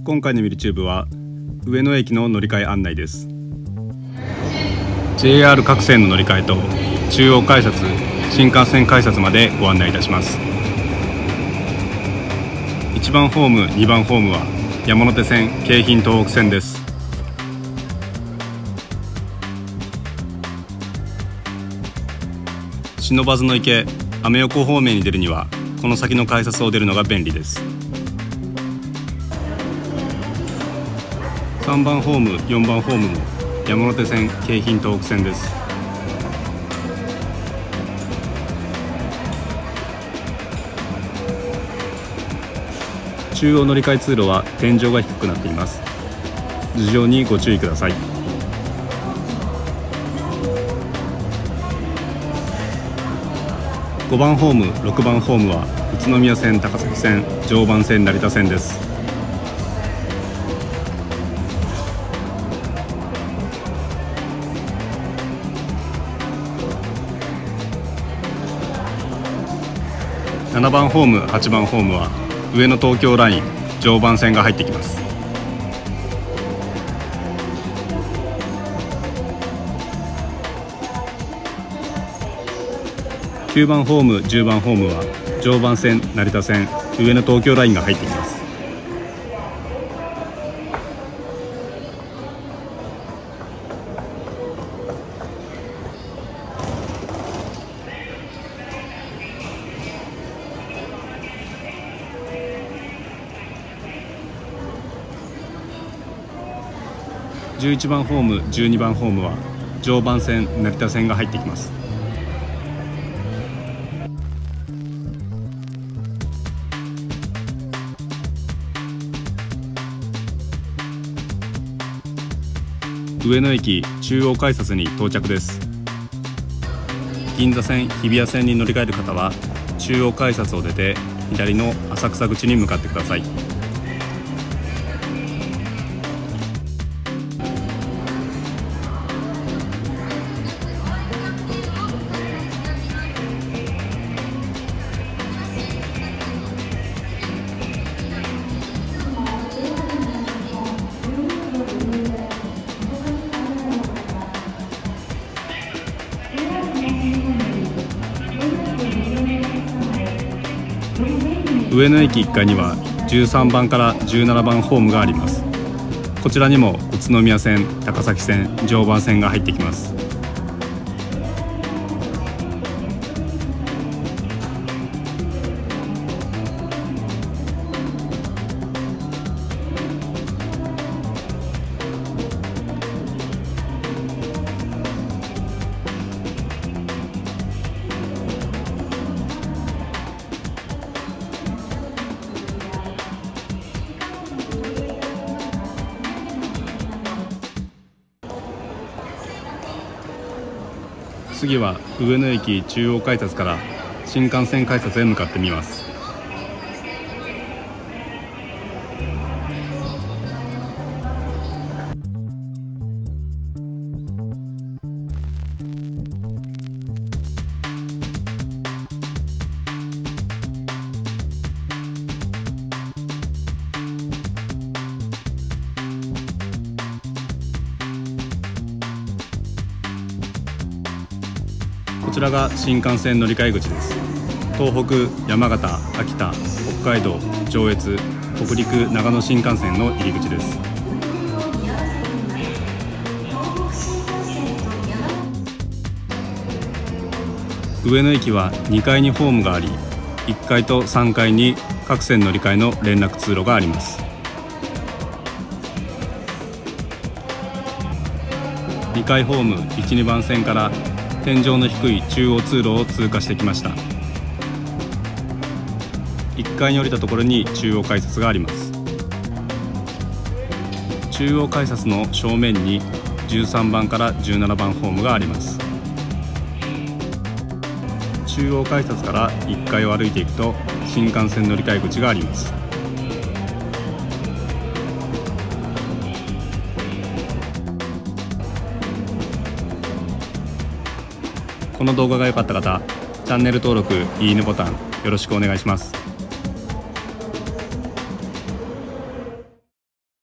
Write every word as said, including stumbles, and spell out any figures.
今回のミルチューブは上野駅の乗り換え案内です。 ジェイアール 各線の乗り換えと中央改札、新幹線改札までご案内いたします。いちばんホーム、にばんホームは山手線、京浜東北線です。不忍池、アメ横方面に出るにはこの先の改札を出るのが便利です。さんばんホーム、よんばんホームも山手線、京浜東北線です。中央乗り換え通路は天井が低くなっています。頭上にご注意ください。ごばんホーム、ろくばんホームは宇都宮線、高崎線、常磐線、成田線です。ななばんホーム、はちばんホームは上野東京ライン、常磐線が入ってきます。きゅうばんホーム、じゅうばんホームは常磐線、成田線、上野東京ラインが入ってきます。じゅういちばんホーム、じゅうにばんホームは常磐線、成田線が入ってきます。上野駅中央改札に到着です。銀座線、日比谷線に乗り換える方は中央改札を出て左の浅草口に向かってください。上野駅いっかいにはじゅうさんばんからじゅうななばんホームがあります。こちらにも宇都宮線、高崎線、常磐線が入ってきます。次は上野駅中央改札から新幹線改札へ向かってみます。こちらが新幹線乗り換え口です。東北、山形、秋田、北海道、上越、北陸、長野新幹線の入り口です。上野駅はにかいにホームがあり、いっかいとさんがいに各線乗り換えの連絡通路があります。にかいホーム、いち、にばん線から天井の低い中央通路を通過してきました。いっかいに降りたところに中央改札があります。中央改札の正面にじゅうさんばんからじゅうななばんホームがあります。中央改札からいっかいを歩いていくと新幹線乗り換え口があります。この動画が良かった方、チャンネル登録、いいねボタンよろしくお願いします。